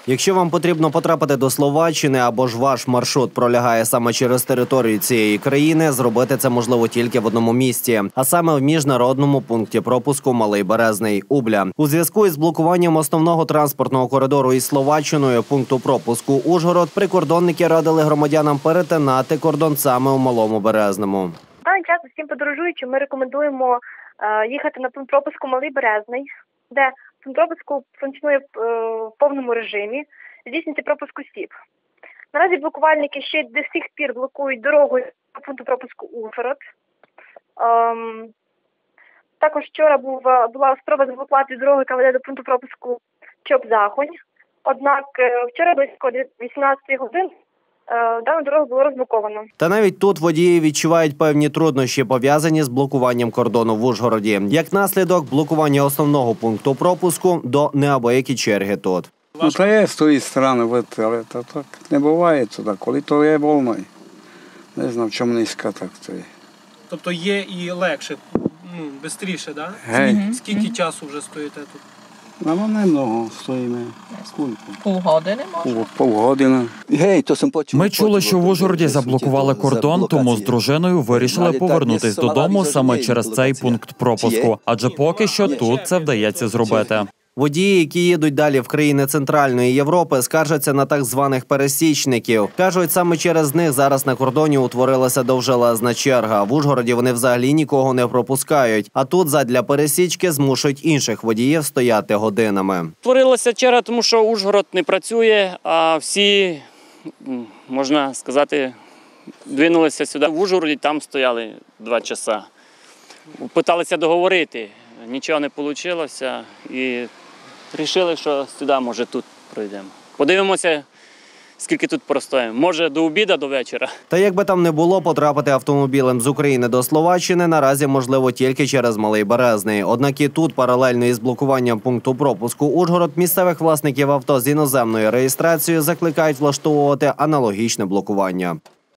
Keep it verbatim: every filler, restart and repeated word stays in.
Якщо вам потрібно потрапити до Словаччини або ж ваш маршрут пролягає саме через територію цієї країни, зробити це можливо тільки в одному місці, а саме в міжнародному пункті пропуску Малий Березний – Убля. У зв'язку із блокуванням основного транспортного коридору із Словаччиною пункту пропуску Ужгород, прикордонники радили громадянам перетинати кордон саме у Малому Березному. В даний час усім подорожуючим ми рекомендуємо е, їхати на пункт пропуску Малий Березний, де пункт пропуску функціонує в повному режимі, здійснюється пропуск осіб. Наразі блокувальники ще до сих пір блокують дорогу до пункту пропуску Ужгород. Ем, також вчора був, була спроба заблокувати дорогу, яка веде до пункту пропуску Чоп-Захонь. Однак вчора близько вісімнадцятої години дану дорогу було розблоковано. Та навіть тут водії відчувають певні труднощі, пов'язані з блокуванням кордону в Ужгороді. Як наслідок, блокування основного пункту пропуску до неабиякі черги тут. Ну, та є з тої сторони, але то так не буває туди, коли то є вольно. Не знаю, в чому низька так це є. Тобто є і легше, ну, швидше, так? Гей. Скільки, скільки часу вже стоїте тут? Ну, не много стоїмо. Скільки? Півгодини, може? Пів, півгодини. Ми чули, що в Ужгороді заблокували кордон, тому з дружиною вирішили повернутись додому саме через цей пункт пропуску. Адже поки що тут це вдається зробити. Водії, які їдуть далі в країни Центральної Європи, скаржаться на так званих пересічників. Кажуть, саме через них зараз на кордоні утворилася довжелезна черга. В Ужгороді вони взагалі нікого не пропускають. А тут задля пересічки змушують інших водіїв стояти годинами. Утворилася черга, тому що Ужгород не працює, а всі, можна сказати, двинулися сюди. В Ужгороді там стояли два часа. Питалися договорити, нічого не вийшло і вирішили, що сюди, може, тут пройдемо. Подивимося, скільки тут простоїмо. Може, до обіду, до вечора. Та як би там не було, потрапити автомобілем з України до Словаччини наразі можливо тільки через Малий Березний. Однак і тут, паралельно із блокуванням пункту пропуску Ужгород, місцевих власників авто з іноземною реєстрацією закликають влаштовувати аналогічне блокування.